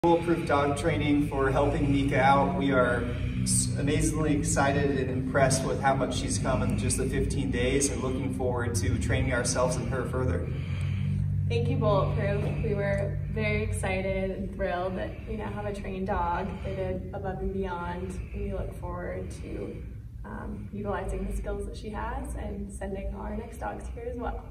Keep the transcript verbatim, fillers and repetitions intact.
Bulletproof Dog Training for helping Mika out. We are amazingly excited and impressed with how much she's come in just the fifteen days and looking forward to training ourselves and her further. Thank you, Bulletproof. We were very excited and thrilled that we now have a trained dog. They did above and beyond, and we look forward to um, utilizing the skills that she has and sending our next dogs here as well.